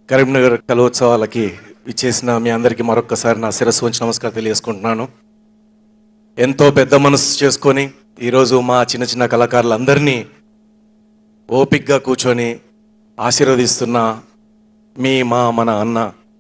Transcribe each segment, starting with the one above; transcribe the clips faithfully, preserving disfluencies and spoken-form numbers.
కరీంనగర్ కలోత్సవాలకి ఇచ్చేసిన మీ అందరికీ మరొక్కసారి నా శిరస్సు వంచి నమస్కారం తెలియజేసుకుంటున్నాను. ఎంతో పెద్ద మనసు చేసుకొని ఈరోజు మా చిన్న చిన్న కళాకారులందరినీ ఓపిక్గా కూర్చొని ఆశీర్వదిస్తున్న మీ మా మన అన్న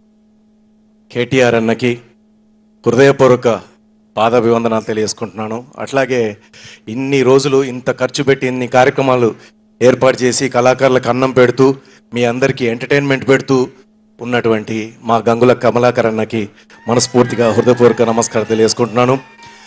కేటీఆర్ అన్నకి హృదయపూర్వక పాదాభివందనాలు తెలియజేసుకుంటున్నాను. అట్లాగే ఇన్ని రోజులు ఇంత ఖర్చు పెట్టి ఇన్ని కార్యక్రమాలు ఏర్పాటు చేసి కళాకారులకు అన్నం పెడుతూ మీ అందరికీ ఎంటర్టైన్మెంట్ పెడుతూ ఉన్నటువంటి మా గంగుల కమలాకర్ అన్నకి మనస్ఫూర్తిగా హృదయపూర్వక నమస్కారం తెలియజేసుకుంటున్నాను.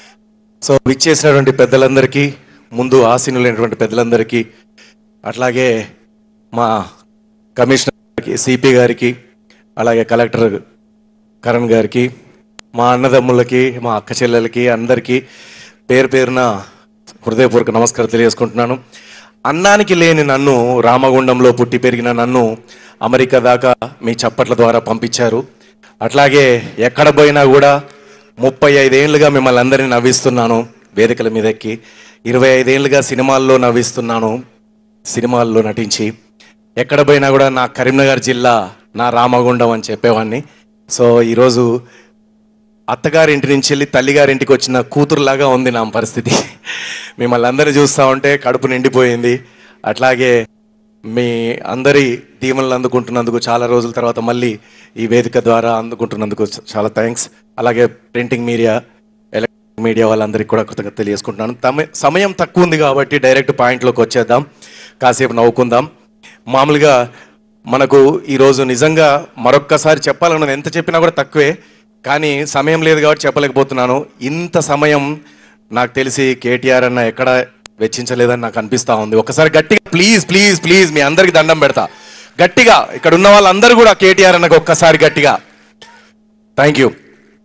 సో విచ్చేసినటువంటి పెద్దలందరికీ, ముందు ఆసీనులైనటువంటి పెద్దలందరికీ, అట్లాగే మా కమిషనర్ గారికి, సిపి గారికి, అలాగే కలెక్టర్ కరణ్ గారికి, మా అన్నదమ్ములకి, మా అక్క చెల్లెలకి అందరికీ పేరు పేరున హృదయపూర్వక నమస్కారం తెలియజేసుకుంటున్నాను. అన్నానికి లేని నన్ను, రామగుండంలో పుట్టి పెరిగిన నన్ను అమెరికా దాకా మీ చప్పట్ల ద్వారా పంపించారు. అట్లాగే ఎక్కడ పోయినా కూడా ముప్పై ఐదేళ్లుగా మిమ్మల్ని అందరినీ నవ్విస్తున్నాను వేదికల మీద ఎక్కి, ఇరవై ఐదేళ్లుగా సినిమాల్లో నవ్విస్తున్నాను సినిమాల్లో నటించి. ఎక్కడ పోయినా కూడా నా కరీంనగర్ జిల్లా నా రామగుండం అని చెప్పేవాడిని. సో ఈరోజు అత్తగారింటి నుంచి వెళ్ళి తల్లిగారింటికి వచ్చిన కూతురులాగా ఉంది నా పరిస్థితి. మిమ్మల్ని అందరూ చూస్తూ ఉంటే కడుపు నిండిపోయింది. అట్లాగే మీ అందరి దీవెనలు అందుకుంటున్నందుకు, చాలా రోజుల తర్వాత మళ్ళీ ఈ వేదిక ద్వారా అందుకుంటున్నందుకు చాలా థ్యాంక్స్. అలాగే ప్రింటింగ్ మీడియా, ఎలక్ట్రానిక్ మీడియా వాళ్ళందరికీ కూడా కృతజ్ఞత తెలియజేసుకుంటున్నాను. తమ సమయం తక్కువ ఉంది కాబట్టి డైరెక్ట్ పాయింట్లోకి వచ్చేద్దాం, కాసేపు నవ్వుకుందాం. మామూలుగా మనకు ఈరోజు నిజంగా మరొక్కసారి చెప్పాలన్నది ఎంత చెప్పినా కూడా తక్కువే, కానీ సమయం లేదు కాబట్టి చెప్పలేకపోతున్నాను. ఇంత సమయం నాకు తెలిసి కేటీఆర్ అన్న ఎక్కడ వెచ్చించలేదని నాకు అనిపిస్తూ ఉంది. ఒకసారి గట్టిగా ప్లీజ్ ప్లీజ్ ప్లీజ్ మీ అందరికి దండం పెడతా గట్టిగా. ఇక్కడ ఉన్న వాళ్ళందరూ కూడా కేటీఆర్ అన్నకు ఒక్కసారి గట్టిగా థ్యాంక్ యూ.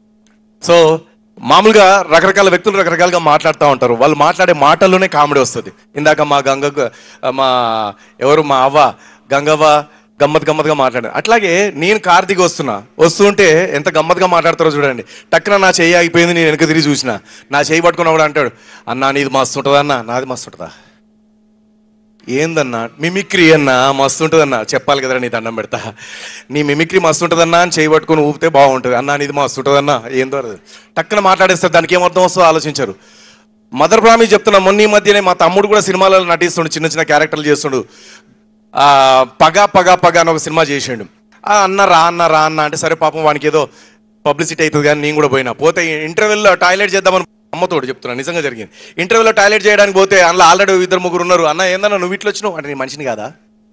సో మామూలుగా రకరకాల వ్యక్తులు రకరకాలుగా మాట్లాడుతూ ఉంటారు. వాళ్ళు మాట్లాడే మాటల్లోనే కామెడీ వస్తుంది. ఇందాక మా గంగ మా ఎవరు మా అవ్వ గంగవ్వ గమ్మత్ గమ్మత్గా మాట్లాడారు. అట్లాగే నేను కార్ దిగి వస్తున్నా, వస్తుంటే ఎంత గమ్మత్గా మాట్లాడతారో చూడండి. టక్కున నా చెయ్యి ఆగిపోయింది, నేను వెనక తిరిగి చూసిన, నా చెయ్యి పట్టుకున్న కూడా అంటాడు, అన్నా నీది మస్తు ఉంటుందా అన్న, నాది మస్తు ఉంటుందా, ఏందన్నా మిమిక్రీ అన్నా మస్తు ఉంటుందన్నా, చెప్పాలి కదరా నీ దండం పెడతా, నీ మిమిక్రీ మస్తు ఉంటుందన్నా అని చెయ్యి పట్టుకుని ఊపితే బాగుంటుంది, అన్నా నీది మస్తు ఉంటుందన్నా, ఏందో టక్కున మాట్లాడేస్తారు. దానికి ఏమర్థం వస్తుందో ఆలోచించారు. మదర్ ప్రామిస్ చెప్తున్నా, మొన్న ఈ మధ్యనే మా తమ్ముడు కూడా సినిమాలలో నటిస్తుండు, చిన్న చిన్న క్యారెక్టర్లు చేస్తుండు. పగ పగ పగ అని ఒక సినిమా చేసిండు. అన్న రా అన్న రా అన్న అంటే సరే పాపం వానికి ఏదో పబ్లిసిటీ అవుతుంది కానీ నేను కూడా పోయినా. పోతే ఇంటర్వ్యూలో టాయిలెట్ చేద్దామని అమ్మతోడు చెప్తున్నా, నిజంగా జరిగింది. ఇంటర్వ్యూలో టాయిలెట్ చేయడానికి పోతే అందులో ఆల్రెడీ ఇద్దరు ముగ్గురు ఉన్నారు. అన్న ఏందన్నా నువ్వు ఇట్లా వచ్చినావు అంటే, నేను మనిషిని కాదా,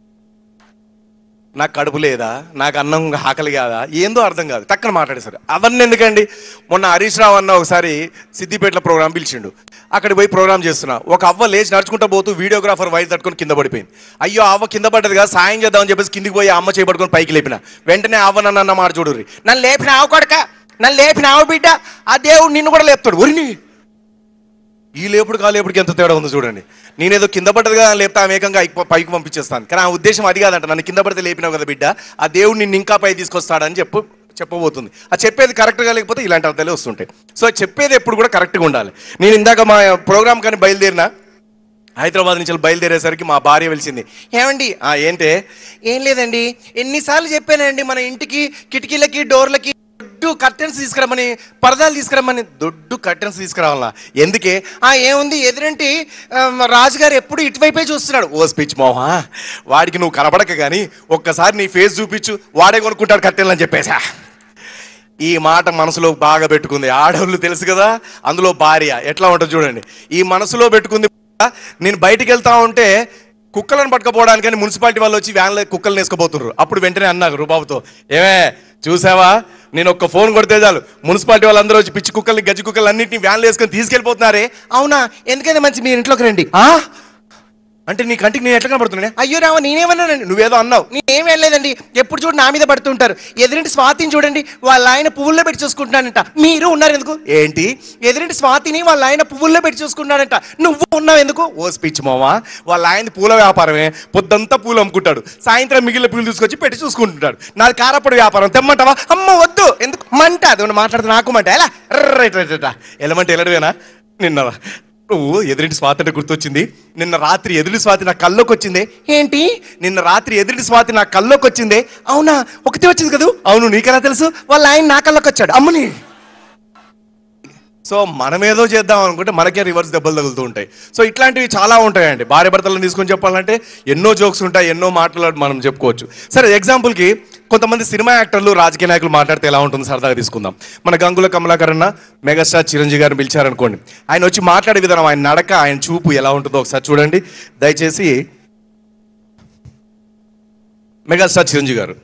నాకు కడుపు లేదా, నాకు అన్నం ఆకలి కాదా, ఏందో అర్థం కాదు, టక్కన మాట్లాడేశారు. అవన్నీ ఎందుకండి, మొన్న హరీష్ రావు అన్న ఒకసారి సిద్దిపేటలో ప్రోగ్రాం పిలిచిండు. అక్కడికి పోయి ప్రోగ్రామ్ చేస్తున్నా, ఒక అవ్వ లేచి నడుచుకుంటూ పోతూ వీడియోగ్రాఫర్ వైర్ తట్టుకొని కింద పడిపోయింది. అయ్యో అవ్వ కింద పడ్డది కదా, సాయం చేద్దామని చెప్పేసి కిందికి పోయి అమ్మ చేపట్టుకొని పైకి లేపిన. వెంటనే అవ్వ నన్ను అన్న మాట చూడుర్రి, నన్ను లేపిన ఆవు కొడక, నన్ను లేపిన ఆవు బిడ్డ, ఆ దేవుడు నిన్ను కూడా లేపుతాడు. ఒరిని ఈ లేపుడు కా లేపుడికి ఎంత తేడా ఉందో చూడండి. నేనేదో కింద పడ్డది కదా లేపుతా ఏకంగా పైకి పంపించేస్తాను, కానీ ఆ ఉద్దేశం అది కాదంట. నన్ను కింద పడితే లేపినావు కదా బిడ్డ, ఆ దేవుడు నిన్ను ఇంకా పై తీసుకొస్తాడని చెప్పు చెప్పబోతుంది. ఆ చెప్పేది కరెక్ట్గా లేకపోతే ఇలాంటి అర్థాలే వస్తుంటాయి. సో చెప్పేది ఎప్పుడు కూడా కరెక్ట్గా ఉండాలి. నేను ఇందాక మా ప్రోగ్రామ్ కానీ బయలుదేరిన, హైదరాబాద్ నుంచి బయలుదేరేసరికి మా భార్య వెలిసింది. ఏమండి ఏంటే, ఏం లేదండి ఎన్నిసార్లు చెప్పానండి మన ఇంటికి కిటికీలకి డోర్లకి దొడ్డు కర్టెన్స్ తీసుకురమ్మని, పరదాలు తీసుకురమ్మని. దొడ్డు కర్టెన్స్ తీసుకురావాలా ఎందుకే, ఆ ఏముంది ఎదురంటి రాజుగారు ఎప్పుడు ఇటువైపే చూస్తున్నాడు. ఓ స్పీచ్ మోహా, వాడికి నువ్వు కనబడక కానీ ఒక్కసారి నీ ఫేస్ చూపించు, వాడే కొనుక్కుంటాడు కర్టెన్లు అని చెప్పేసా. ఈ మాట మనసులో బాగా పెట్టుకుంది. ఆడవాళ్ళు తెలుసు కదా, అందులో భార్య ఎట్లా ఉంటుంది చూడండి. ఈ మనసులో పెట్టుకుంది. నేను బయటికి వెళ్తా ఉంటే కుక్కలను పట్టుకపోవడానికని మున్సిపాలిటీ వాళ్ళు వచ్చి వ్యాన్లో కుక్కలను వేసుకోబోతున్నారు. అప్పుడు వెంటనే అన్నారు రూబాబుతో, ఏమే చూసావా, నేను ఒక్క ఫోన్ కొడితే చాలు మున్సిపాలిటీ వాళ్ళందరూ వచ్చి పిచ్చి కుక్కల్ని గజ్జి కుక్కలు అన్నింటినీ వ్యాన్లు వేసుకొని తీసుకెళ్ళిపోతున్నారే. అవునా, ఎందుకైనా మంచి మీ ఇంట్లోకి రండి అంటే నీ కంటికి నేను ఎట్లా కనబడుతున్నా. అయ్యో రావ నేనేమన్నానండి, నువ్వేదో అన్నావు, నేనేం వెళ్ళలేదండి. ఎప్పుడు చూడు నా మీద పడుతుంటారు. ఎదురింటి స్వాతిని చూడండి, వాళ్ళ ఆయన పువ్వుల్లో పెట్టి చూసుకుంటున్నానంట. మీరు ఉన్నారు ఎందుకు, ఏంటి ఎదురింటి స్వాతిని వాళ్ళ ఆయన పువ్వుల్లో పెట్టి చూసుకుంటున్నాడంట, నువ్వు ఉన్నావు ఎందుకు. ఓ స్పీచ్ మోవా, వాళ్ళ ఆయన పూల వ్యాపారమే, పొద్దంతా పూలు అమ్ముకుంటాడు, సాయంత్రం మిగిలిన పూలు తీసుకొచ్చి పెట్టి చూసుకుంటుంటాడు. నాది కారపొడి వ్యాపారం, తెమ్మంటావా. అమ్మ వద్దు, ఎందుకు మంట, అది మాట్లాడితే నాకు మంట. ఎలా రైట్ రైట్ రైట్ ఎలమంటే ఎలడవేనా నిన్న నువ్వు ఎదురింటి స్వాతి అంటే గుర్తొచ్చింది. నిన్న రాత్రి ఎదురింటి స్వాతి నా కల్లోకి వచ్చిందే. ఏంటి? నిన్న రాత్రి ఎదురింటి స్వాతి నా కల్లోకి వచ్చిందే. అవునా, ఒకటే వచ్చింది కదా. అవును, నీకెలా తెలుసు? వాళ్ళ ఆయన నా కల్లోకి వచ్చాడు. అమ్మని. సో మనం ఏదో చేద్దాం అనుకుంటే మనకే రివర్స్ దెబ్బలు తగులుతూ ఉంటాయి. సో ఇట్లాంటివి చాలా ఉంటాయండి. భార్య భర్తలను తీసుకొని చెప్పాలంటే ఎన్నో జోక్స్ ఉంటాయి, ఎన్నో మాటలు మనం చెప్పుకోవచ్చు. సరే, ఎగ్జాంపుల్కి కొంతమంది సినిమా యాక్టర్లు, రాజకీయ నాయకులు మాట్లాడితే ఎలా ఉంటుంది సరదాగా తీసుకుందాం. మన గంగుల కమలాకర్ అన్న మెగాస్టార్ చిరంజీవి గారిని పిలిచారనుకోండి. ఆయన వచ్చి మాట్లాడే విధానం, ఆయన నడక, ఆయన చూపు ఎలా ఉంటుందో ఒకసారి చూడండి దయచేసి. మెగాస్టార్ చిరంజీవి గారు.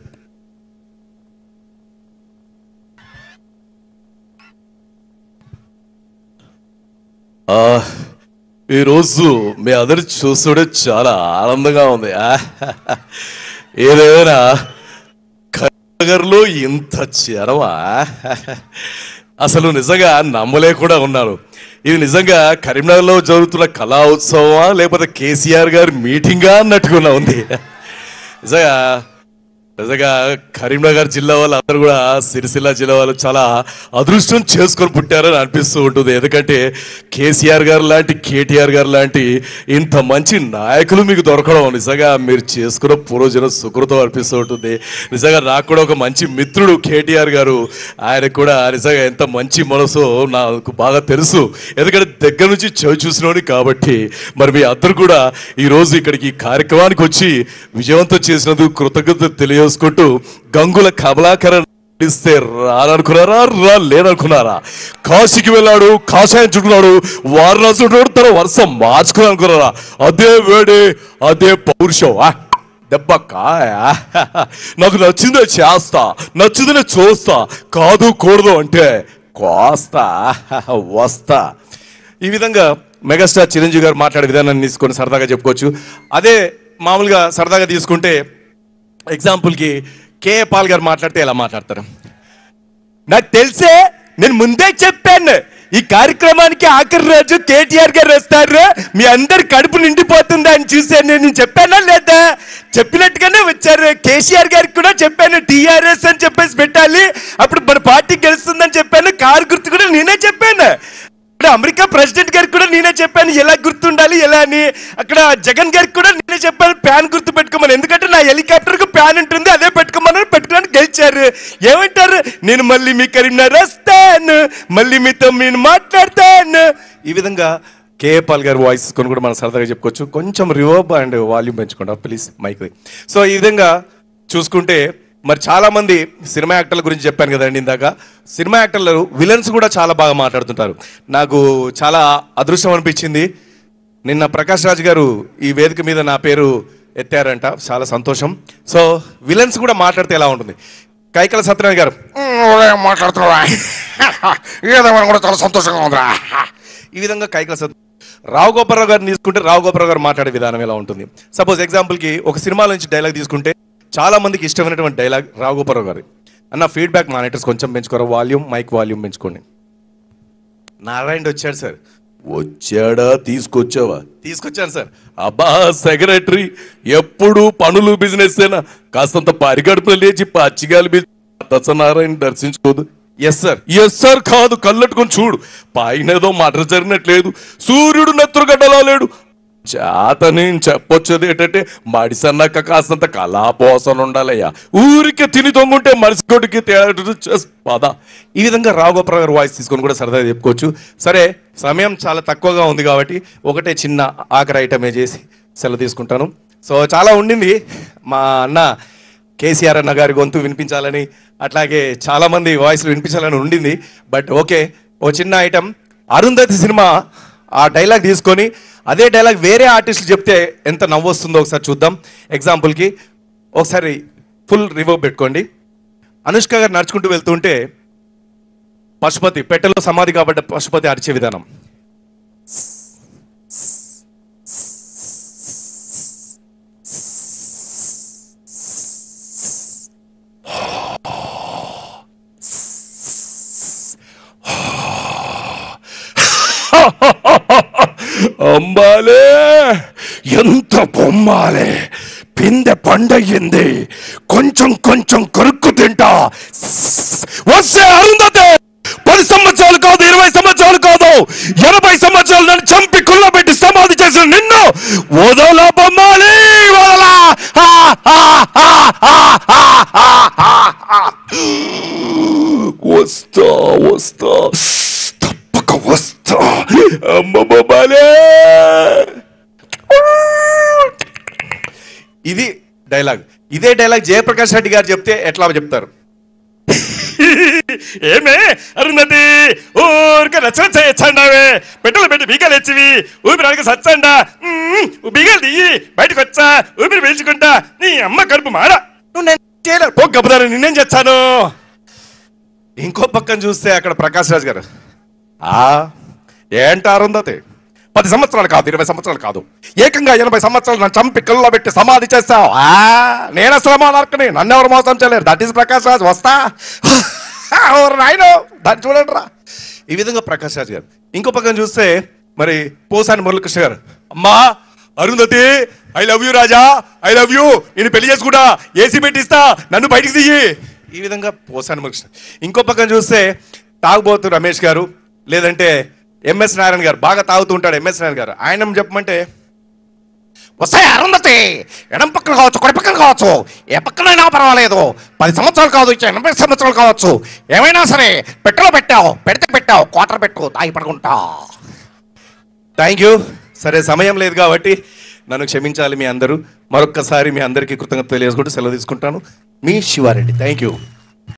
ఈరోజు మీ అందరు చూస్తుంటే చాలా ఆనందంగా ఉంది. ఏదైనా కరీంనగర్లో ఇంత చేరవా? అసలు నిజంగా నమ్మలేకుండా ఉన్నాను. ఇది నిజంగా కరీంనగర్లో జరుగుతున్న కళా ఉత్సవమా లేకపోతే కేసీఆర్ గారి మీటింగా అన్నట్టుగా ఉంది. నిజంగా నిజంగా కరీంనగర్ జిల్లా వాళ్ళు అందరూ కూడా సిరిసిల్ల జిల్లా వాళ్ళు చాలా అదృష్టం చేసుకొని పుట్టారని అనిపిస్తూ ఉంటుంది. ఎందుకంటే కేసీఆర్ గారు లాంటి, కేటీఆర్ గారు లాంటి ఇంత మంచి నాయకులు మీకు దొరకడం నిజంగా మీరు చేసుకున్న పూర్వజన సుకృతం అనిపిస్తూ ఉంటుంది. నిజంగా నాకు కూడా ఒక మంచి మిత్రుడు కేటీఆర్ గారు, ఆయన కూడా నిజంగా ఎంత మంచి మనసు నాకు బాగా తెలుసు. ఎందుకంటే దగ్గర నుంచి చవి చూసినోని కాబట్టి. మరి మీ అందరూ కూడా ఈరోజు ఇక్కడికి ఈ కార్యక్రమానికి వచ్చి విజయవంతం చేసినందుకు కృతజ్ఞత తెలియ చూసుకుంటూ గంగుల కమలాకర్ ఇస్తే రాననుకున్నారా, రా లేననుకున్నారా? కాశీకి వెళ్ళాడు, కాషాయం చుట్టున్నాడు, వారణాసి చుట్టున్నాడు, తన వరుస మార్చుకుని అనుకున్నారా? అదే వేడే, అదే పౌరుషం. దెబ్బ కాయ నాకు నచ్చిందే చేస్తా, నచ్చిందే చూస్తా, కాదు కూడదు అంటే కోస్తా వస్తా. ఈ విధంగా మెగాస్టార్ చిరంజీవి గారు మాట్లాడే విధానాన్ని తీసుకొని సరదాగా చెప్పుకోవచ్చు. అదే మామూలుగా సరదాగా తీసుకుంటే ఎగ్జాంపుల్కి కేఏ పాల్ గారు మాట్లాడితే ఎలా మాట్లాడతారు? నాకు తెలిసే, నేను ముందే చెప్పాను ఈ కార్యక్రమానికి ఆఖరి రోజు కేటీఆర్ గారు వస్తారు, మీ అందరి కడుపు నిండిపోతుంది అని చూశాను. నేను చెప్పానా లేదా? చెప్పినట్టుగానే వచ్చారు. కేసీఆర్ గారికి కూడా చెప్పాను టీఆర్ఎస్ అని చెప్పేసి పెట్టాలి, అప్పుడు మన పార్టీ గెలుస్తుందని చెప్పాను. కారు గుర్తు కూడా నేనే చెప్పాను. అమెరికా ప్రెసిడెంట్ గారికి కూడా నేనే చెప్పాను ఎలా గుర్తుండాలి ఎలా అని. అక్కడ జగన్ గారికి కూడా నేనే చెప్పాను ప్యాన్ గుర్తు పెట్టుకోమని. ఎందుకంటే నా హెలికాప్టర్ కు ప్యాన్ ఉంటుంది, అదే పెట్టుకోమని పెట్టుకోవడానికి గెలిచారు. ఏమంటారు? నేను మళ్ళీ మీ కరీంనగర్ వస్తాను, మళ్ళీ మీతో నేను మాట్లాడతాను. ఈ విధంగా కేఏ పాల్ గారి వాయిస్ కొని కూడా మనం సరదాగా చెప్పుకోవచ్చు. కొంచెం రివర్బ్ అండ్ వాల్యూమ్ పెంచుకోండి ప్లీజ్ మైక్. సో ఈ విధంగా చూసుకుంటే మరి చాలా మంది సినిమా యాక్టర్ల గురించి చెప్పాను కదండి ఇందాక. సినిమా యాక్టర్లు విలన్స్ కూడా చాలా బాగా మాట్లాడుతుంటారు. నాకు చాలా అదృష్టం అనిపించింది. నిన్న ప్రకాష్ రాజ్ గారు ఈ వేదిక మీద నా పేరు ఎత్తారంట, చాలా సంతోషం. సో విలన్స్ కూడా మాట్లాడితే ఎలా ఉంటుంది? కైకల సత్యనారాయణ గారు మాట్లాడుతున్నా కూడా చాలా సంతోషంగా ఉందిరా. ఈ విధంగా కైకల సత్య రావు గోపాలరావు గారిని తీసుకుంటే రావు గోపాలరావు గారు మాట్లాడే విధానం ఎలా ఉంటుంది? సపోజ్ ఎగ్జాంపుల్కి ఒక సినిమాల నుంచి డైలాగ్ తీసుకుంటే చాలా మందికి ఇష్టమైనటువంటి డైలాగ్ రావు గోపాలరావు గారి. అన్న ఫీడ్బ్యాక్ మానిటర్స్ కొంచెం పెంచుకోరా, వాల్యూమ్ మైక్ వాల్యూమ్ పెంచుకోండి. నారాయణ వచ్చాడు సార్. వచ్చాడా? తీసుకొచ్చావా? తీసుకొచ్చాను సార్. అబ్బా సెక్రటరీ ఎప్పుడు పనులు బిజినెస్ అయినా కాస్తంత పరిగడుపులు లేచి పచ్చిగాలి దశనారాయణ దర్శించుకోదు. ఎస్ సార్, ఎస్ సార్ కాదు, కళ్ళట్టుకొని చూడు, పైన ఏదో మటర్ జరిగినట్లేదు, సూర్యుడు నెత్తురుగడ్డలా లేడు. చేతని చెప్పొచ్చేది ఏంటంటే మడిసన్నాక కాస్తంత కళాపోసన ఉండాలయ్యా, ఊరికే తిని తొంగుంటే మనిషికొడికి పద. ఈ విధంగా రాఘోప్ర గారు వాయిస్ తీసుకొని కూడా సరదాగా చెప్పుకోవచ్చు. సరే, సమయం చాలా తక్కువగా ఉంది కాబట్టి ఒకటే చిన్న ఆఖరి ఐటమే చేసి సెలవు తీసుకుంటాను. సో చాలా ఉండింది, మా అన్న కేసీఆర్ అన్న గారి గొంతు వినిపించాలని, అట్లాగే చాలామంది వాయిస్లు వినిపించాలని ఉండింది. బట్ ఓకే, ఓ చిన్న ఐటమ్ అరుంధతి సినిమా ఆ డైలాగ్ తీసుకొని అదే డైలాగ్ వేరే ఆర్టిస్టులు చెప్తే ఎంత నవ్వు వస్తుందో ఒకసారి చూద్దాం. ఎగ్జాంపుల్కి ఒకసారి ఫుల్ రివర్బ్ పెట్టుకోండి. అనుష్క గారు నడుచుకుంటూ వెళ్తుంటే పశుపతి పెట్టెలో సమాధి కాబట్టి పశుపతి అరిచే విధానం. అంబాలే ఎంత బొమ్మాలే, పిందె పండయ్యింది, కొంచెం కొంచెం కొరుక్కు తింటా. వస్తే అరుంధతి పది సంవత్సరాలు కాదు, ఇరవై సంవత్సరాలు కాదు, ఎనభై సంవత్సరాలు సంవత్సరాలు నన్ను చంపి కుళ్ళబెట్టి సమాధి చేసిన నిన్ను వదల బొమ్మాలి వదలా. వస్తా వస్తా తప్పక వస్తా అమ్మ బొమ్మాలే. ఇది డైలాగ్. ఇదే డైలాగ్ జయప్రకాష్ రెడ్డి గారు చెప్తే ఎట్లా చెప్తారు? ఏమే అరుంధతి ఊరికే రచన చేయొచ్చండావే, పెట్రోల్ పెట్టి బీగాలు తెచ్చివి ఊపిరానికి సచ్చండా, బీగాలు దిగి బయటకు వచ్చా ఊపిరి పీల్చుకుంటా, నీ అమ్మ కడుపు మాడ. నువ్వు నేను చేయలేరు పో గబ్బుదారు, నిన్నేం చేస్తాను. ఇంకో పక్కన చూస్తే అక్కడ ప్రకాష్ రాజ్ గారు, ఆ ఏంట అరుంధతి, పది సంవత్సరాలు కాదు ఇరవై సంవత్సరాలు కాదు ఏకంగా ఎనభై సంవత్సరాలు నన్ను చంపి కళ్ళలో పెట్టి సమాధి చేస్తావు. నేను అసలు మా నరకని, నన్ను ఎవరు మోసం చేయలేరు. That is Prakash Raj. వస్తా నాయన దాన్ని చూడండి రా. ఈ విధంగా ప్రకాష్ రాజ్ గారు. ఇంకో పక్కన చూస్తే మరి పోసాని మురళీకృష్ణ గారు, అమ్మా Arundhati I love you Raja, I love you, నేను పెళ్లి చేసుకుంటా, ఏసీ పెట్టిస్తా, నన్ను బయటికి దిగి. ఈ విధంగా పోసాని మురళీకృష్ణ. ఇంకో పక్కన చూస్తే తాగుబోతు రమేష్ గారు, లేదంటే ఎంఎస్ నారాయణ గారు, బాగా తాగుతూ ఉంటాడు ఎంఎస్ నారాయణ గారు. ఆయన చెప్పమంటే, వస్తాయి అరుంధతి, ఎడం పక్కన కావచ్చు కుడి పక్కన కావచ్చు ఏ పక్కనైనా పర్వాలేదు, పది సంవత్సరాలు కావచ్చు ఎనభై సంవత్సరాలు కావచ్చు, ఏమైనా సరే పెట్టెలో పెట్టావు, పెడితే పెట్టావు, క్వార్టర్ పెట్టు, తాగి పడుకుంటా. Thank you. సరే సమయం లేదు కాబట్టి నన్ను క్షమించాలి మీ అందరూ. మరొక్కసారి మీ అందరికీ కృతజ్ఞత తెలియజేసుకుంటూ సెలవు తీసుకుంటాను. మీ శివారెడ్డి. Thank you.